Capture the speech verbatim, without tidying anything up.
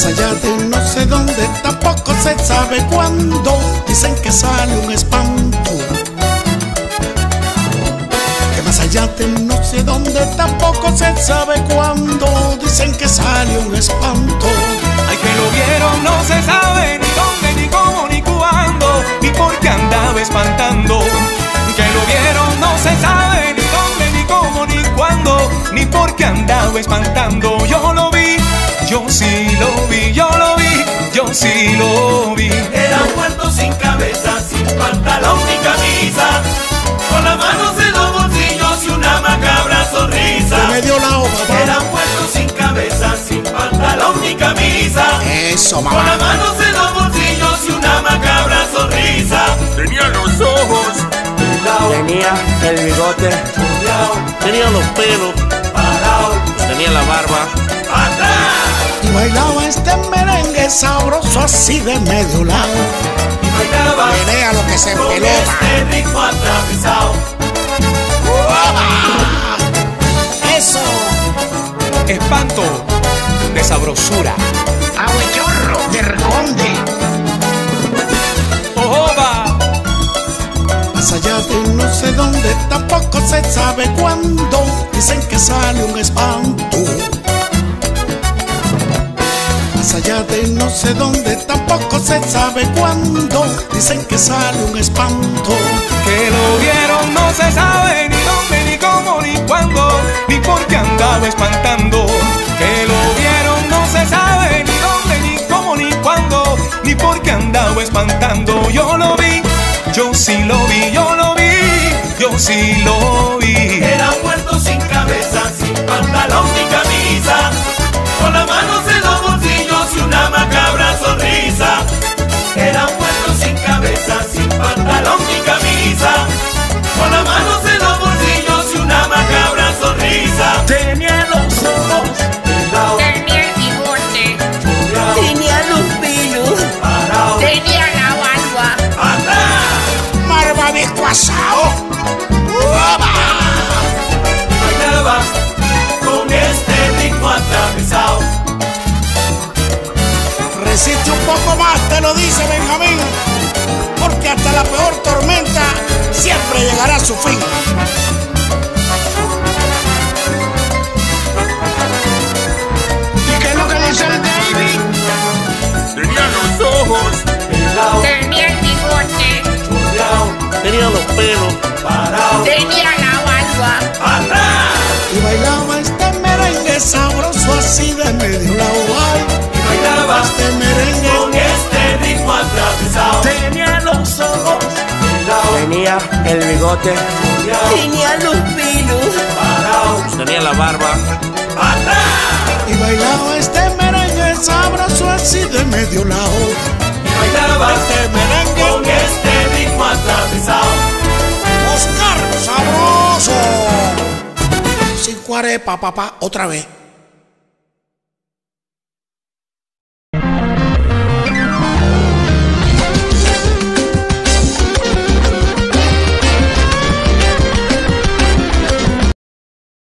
Más allá de no sé dónde, tampoco se sabe cuándo, dicen que sale un espanto. Que más allá de no sé dónde, tampoco se sabe cuándo, dicen que sale un espanto. Ay, que lo vieron, no se sabe ni dónde, ni cómo, ni cuándo, ni por qué andaba espantando. Que lo vieron, no se sabe ni dónde, ni cómo, ni cuándo, ni por qué andaba espantando. Yo lo vi, yo sí lo vi, yo lo vi, yo sí lo vi. Era un muerto sin cabeza, sin pantalón ni camisa, con las manos en los bolsillos y una macabra sonrisa. De medio lado, papá. Era un muerto sin cabeza, sin pantalón ni camisa, Eso, con mamá. las manos en los bolsillos y una macabra sonrisa. Tenía los ojos, Tenía el bigote, tenía los pelos, tenía la barba. Y bailaba este merengue sabroso así de medio lado. Y bailaba Menea lo que se con pelota. este ritmo atravesado. Eso. Espanto de sabrosura. Ahuechorro de Reconde. Ojoba. Más allá de no sé dónde, tampoco se sabe cuándo, dicen que sale un espanto. Más allá de no sé dónde, tampoco se sabe cuándo, dicen que sale un espanto. Que lo vieron, no se sabe ni dónde, ni cómo, ni cuándo, ni por qué andaba espantando. Que lo vieron, no se sabe ni dónde, ni cómo, ni cuándo, ni por qué andaba espantando. Yo lo vi, yo sí lo vi, yo lo vi, yo sí lo vi. Era un muerto sin cabeza, sin pantalón ni camisa, con las manos en los bolsillos y una macabra sonrisa. Era un muerto sin cabeza, sin pantalón ni camisa, con las manos en los bolsillos y una macabra sonrisa. Tenía los ojos, Tenía el bigote, tenía los pelos, tenía la barba. Marva de cuasao. Bailaba con este ritmo atravesado. Resiste un poco más, te lo dice Benjamín, porque hasta la peor tormenta siempre llegará a su fin. ¿Y qué es lo que dice el David? tenía los ojos, Tenía el bigote, tenía los pelos, tenía la barba. Y bailaba este merengue sabroso así de medio lado. Ay, Y bailaba este merengue. con este ritmo atravesado. tenía los ojos, tenía el bigote, tenía los pelos, tenía la barba. Y bailaba este merengue sabroso así de medio lado. Y bailaba Este merengue. con este ritmo atravesado. Oscar sabroso. Cinco arepas, papá, otra vez.